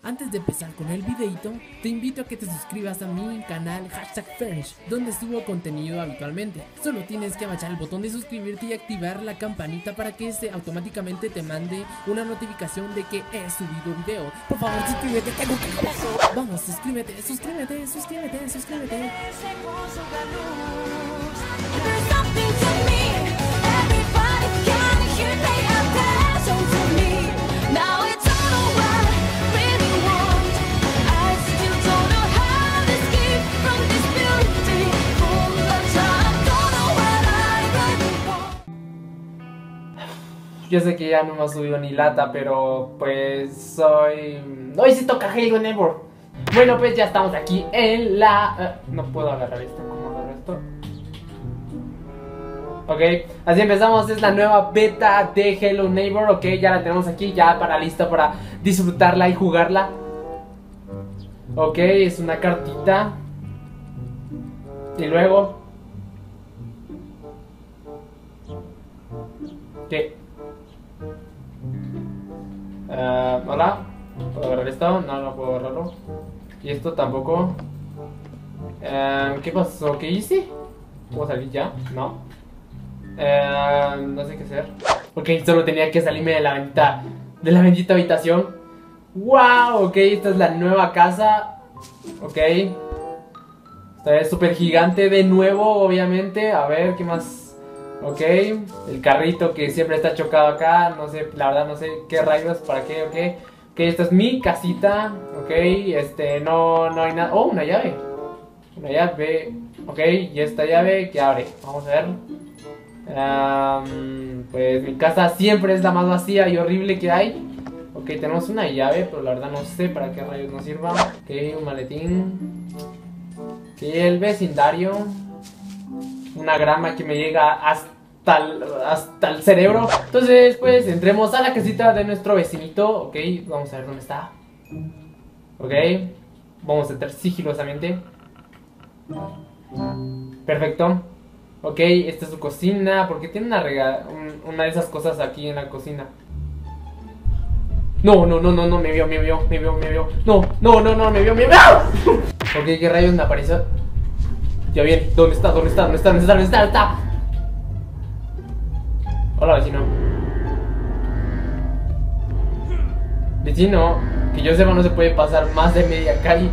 Antes de empezar con el videito, te invito a que te suscribas a mi canal #Furnish, donde subo contenido habitualmente. Solo tienes que abachar el botón de suscribirte y activar la campanita para que automáticamente te mande una notificación de que he subido video. Por favor, suscríbete, que no te conozco. Vamos, suscríbete. Yo sé que ya no me ha subido ni lata, pero pues soy... Hoy sí toca Halo Never. Bueno, pues ya estamos aquí en la... no puedo agarrar esto, ¿cómo agarro esto? Ok, así empezamos, es la nueva beta de Hello Neighbor. Ok, ya la tenemos aquí, ya lista para disfrutarla y jugarla. Ok, es una cartita. Y luego... ¿qué? Hola, ¿puedo agarrar esto? No, no puedo agarrarlo. Y esto tampoco. ¿Qué pasó? ¿Qué hice? ¿Puedo salir ya? No. No sé qué hacer. Ok, solo tenía que salirme de la bendita habitación. ¡Wow! Ok, esta es la nueva casa. Ok. Esta es súper gigante de nuevo, obviamente. A ver, ¿qué más? Ok, el carrito que siempre está chocado acá. No sé, la verdad no sé qué rayos, para qué, ok. Ok, esta es mi casita. Ok, no hay nada. Oh, una llave. Una llave. Ok, y esta llave que abre. Vamos a ver. Pues mi casa siempre es la más vacía y horrible que hay. Ok, tenemos una llave, pero la verdad no sé para qué rayos nos sirva. Ok, un maletín. Ok, el vecindario. Una grama que me llega hasta el cerebro. Entonces, pues, entremos a la casita de nuestro vecinito. Ok, vamos a ver dónde está. Ok, vamos a entrar sigilosamente. Perfecto. Ok, esta es su cocina. ¿Por qué tiene una de esas cosas aquí en la cocina? No, me vio. No, me vio. Ok, ¿qué rayos me apareció? Ya viene, ¿dónde está? Hola, vecino. Vecino, que yo sepa no se puede pasar más de media calle.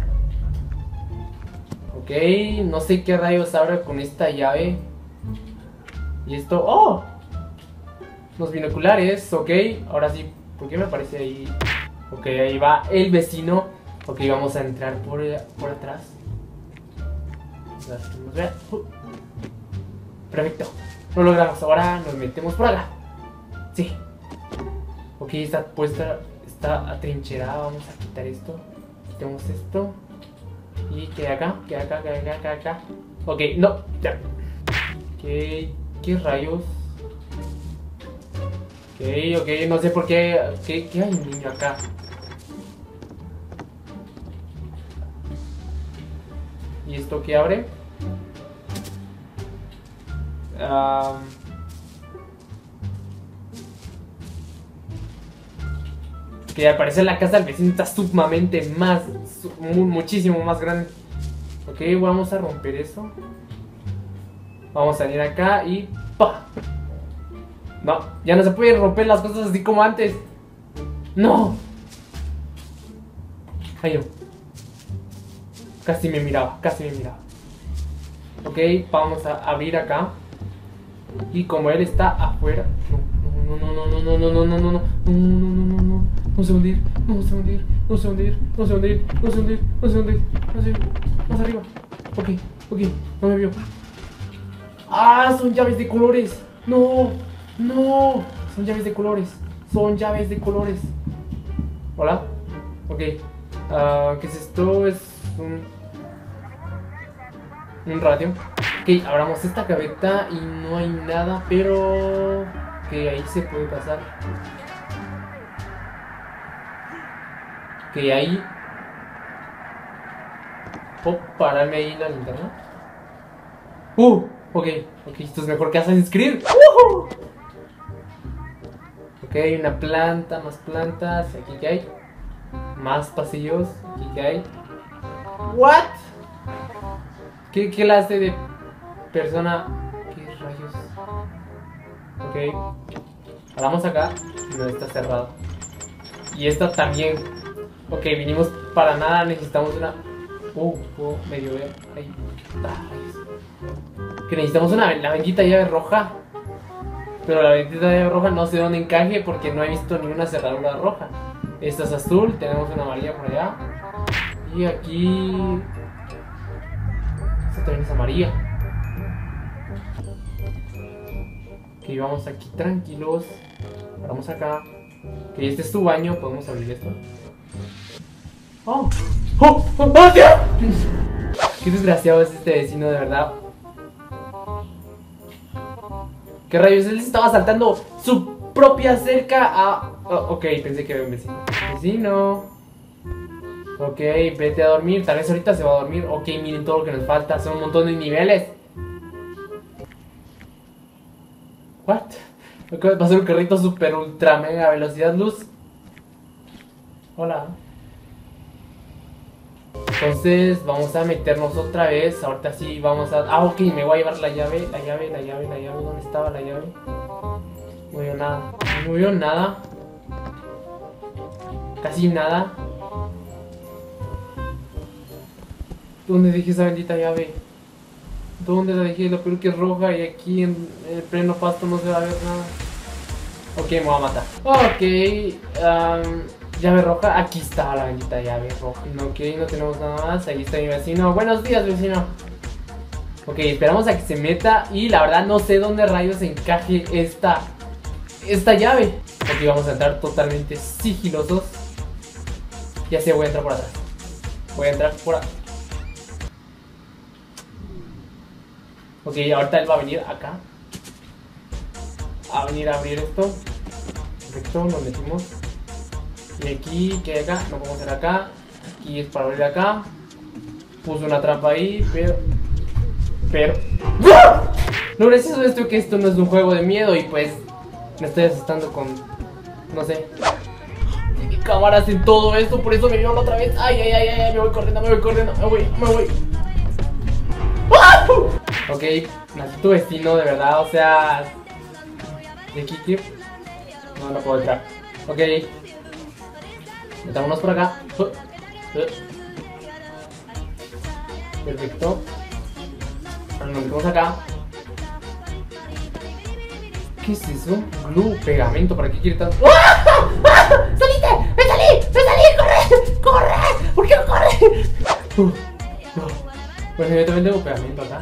Ok, no sé qué rayos abre con esta llave. Y esto, ¡oh! Los binoculares, ok. Ahora sí, ¿por qué me aparece ahí? Ok, ahí va el vecino. Ok, vamos a entrar por atrás. Perfecto, lo logramos. Ahora nos metemos por acá. Sí. Ok, está puesta, está atrincherada. Vamos a quitar esto. Quitemos esto. Y queda acá. Ok, no, ya. ¿Qué rayos? Ok, no sé por qué. ¿Qué hay un niño acá? ¿Y esto qué abre? Que al parecer la casa del vecino está sumamente muchísimo más grande. Ok, vamos a romper eso. Vamos a salir acá y ¡pa! No, ya no se pueden romper las cosas así como antes. ¡No! Ay, yo. Casi me miraba. Ok, vamos a abrir acá. Y como él está afuera. No se hundir. Más arriba. Ok, no me vio. ¡Ah! Son llaves de colores. No. Son llaves de colores. Hola. Ok. ¿Qué es esto? Es un radio. Ok, abramos esta gaveta y no hay nada, pero que ahí se puede pasar. Que ahí puedo pararme ahí en la linterna. Ok, esto es mejor que Assassin's Creed. Ok, una planta, más plantas. Aquí que hay más pasillos. ¿Aquí qué hay? ¿What? ¿Qué clase de persona? ¿Qué rayos? Ok. Ahora vamos acá. No, está cerrado. Y esta también. Ok, vinimos para nada. Necesitamos una... medio ver. Ahí. Que necesitamos la bendita llave roja. Pero la bendita llave roja no sé dónde encaje porque no he visto ninguna cerradura roja. Esta es azul, tenemos una amarilla por allá. Y aquí... esta también es amarilla. Ok, vamos aquí tranquilos. Vamos acá. Ok, este es tu baño, podemos abrir esto. ¡Oh! ¡Oh! ¡Oh! ¡Oh, Dios! Qué desgraciado es este vecino, de verdad. ¿Qué rayos? Él estaba saltando su propia cerca a... Oh, ok, pensé que era un vecino. Vecino. Ok, vete a dormir. Tal vez ahorita se va a dormir. Ok, miren todo lo que nos falta. Son un montón de niveles. What? Acaba de pasar un carrito super ultra mega velocidad luz. Hola. Entonces vamos a meternos otra vez. Ahorita sí vamos a... Ah, ok, me voy a llevar la llave. ¿Dónde estaba la llave? No veo nada. No veo nada. Casi nada. ¿Dónde dejé esa bendita llave? ¿Dónde la dejé? Lo peor que es roja y aquí en el pleno pasto no se va a ver nada. Ok, me voy a matar. Ok, llave roja. Aquí está la bendita llave roja. Ok, no tenemos nada más. Ahí está mi vecino. Buenos días, vecino. Ok, esperamos a que se meta. Y la verdad no sé dónde rayos encaje esta llave. Ok, vamos a entrar totalmente sigilosos. Ya sé, voy a entrar por atrás. Voy a entrar por acá. Ok, ahorita él va a venir acá. A venir a abrir esto. Perfecto, nos metimos. Y aquí, ¿qué hay acá? No podemos hacer acá. Aquí es para abrir acá. Puse una trampa ahí, pero... ¡Ah! Lo gracioso de esto es que esto no es un juego de miedo y pues me estoy asustando con... no sé. Cámaras en todo esto, por eso me vieron otra vez. Ay, me voy corriendo, me voy. ¡Ah! Ok, maldito vecino, de verdad, o sea... ¿De aquí, tío? No puedo entrar. Ok. Metámonos por acá. Perfecto. Ahora nos metemos acá. ¿Qué es eso? Glue, pegamento, ¿para qué quiere tanto? ¡Ah! ¡Ah! ¡Saliste! ¡Me salí! ¡Corre! ¿Por qué no corre? No. Pues yo también tengo pegamento acá.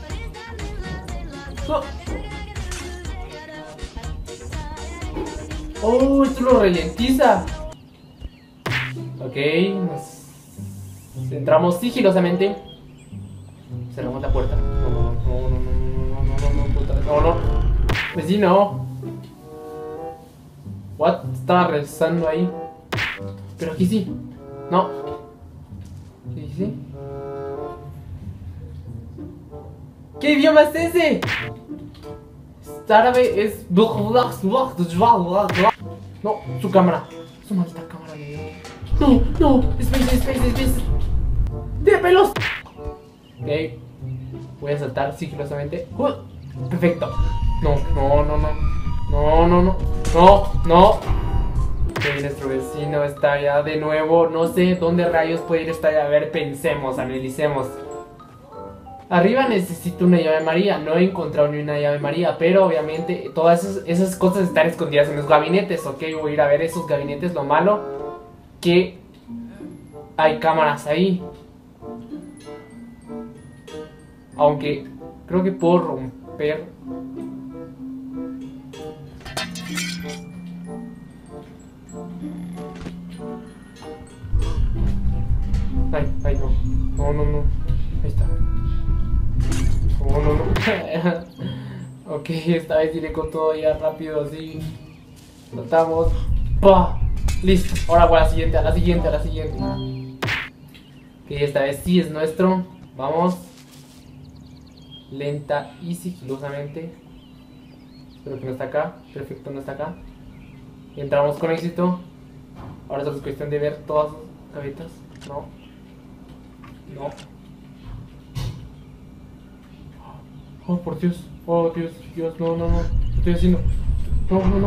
Oh, esto lo ralentiza. Ok, nos entramos sigilosamente. Cerramos la puerta. No. Vecino. What? Estaba rezando ahí. Pero aquí sí. No. ¿Qué dice? ¿Qué idioma es ese? Árabe es... No, su cámara. Su maldita cámara. No, space. ¡Tiene pelos! Ok. Voy a saltar sigilosamente. Perfecto. No. Ok, nuestro vecino está allá de nuevo. No sé dónde rayos puede ir esta llave. A ver, pensemos, analicemos. Arriba necesito una llave María. No he encontrado ni una llave María, pero obviamente todas esas cosas están escondidas en los gabinetes. Ok, voy a ir a ver esos gabinetes. Lo malo que hay cámaras ahí. Aunque creo que puedo romper. Ay, no. Ahí está. No. Ok, esta vez iré con todo ya rápido, así. Soltamos. ¡Pah! Listo. Ahora voy a la siguiente. Ok, esta vez sí es nuestro. Vamos. Lenta y sigilosamente. Espero que no está acá. Perfecto, no está acá. Entramos con éxito. Ahora solo es cuestión de ver todas Gavetas. No. No. Oh, por Dios. Oh, Dios, Dios. No, no, no. ¿Qué estoy haciendo? No, no, no.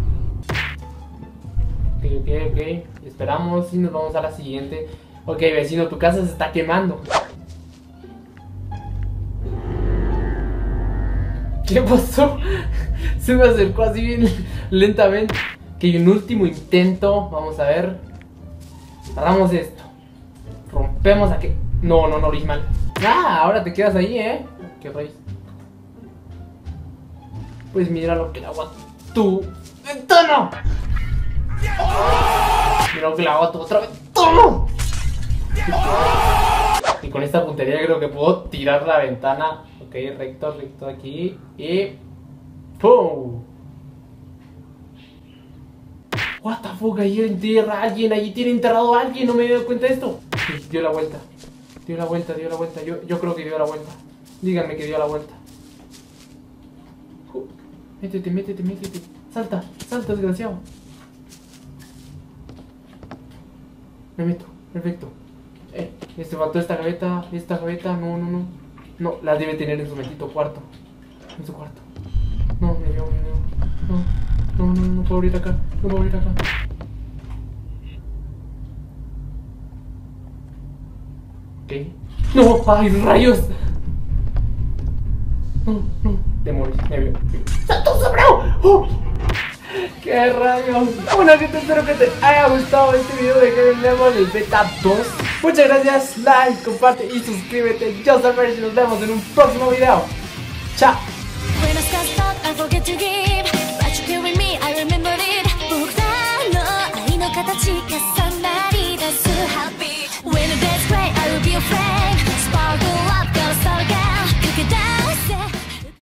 Ok. Esperamos y nos vamos a la siguiente. Ok, vecino, tu casa se está quemando. ¿Qué pasó? Se me acercó así bien lentamente. Ok, un último intento. Vamos a ver. Agarramos esto. Rompemos aquí. No, lo hice mal. Ah, ahora te quedas ahí, Qué rayos. Pues mira lo que le hago a tu ventana. Mira lo que le hago a tu otra ventana. Y con esta puntería creo que puedo tirar la ventana. Ok, recto aquí. Y... ¡pum! What the fuck, ahí entierra a alguien. Allí tiene enterrado a alguien. No me he dado cuenta de esto. Sí, dio la vuelta. Dio la vuelta. Yo creo que dio la vuelta. Díganme que dio la vuelta. Métete. Salta, desgraciado. Me meto, perfecto. Faltó esta gaveta. No. No, la debe tener en su bendito cuarto. En su cuarto. No, me veo. No puedo abrir acá. Ok. ¡No! ¡Ay, rayos! No. Demonios, me veo. ¡Saltó sombrero! ¡Qué rayos! Bueno, gente, espero que te haya gustado este video de Heaven Level, el beta 2. Muchas gracias, like, comparte y suscríbete. Yo soy Fersh y nos vemos en un próximo video. ¡Chao! I remember it.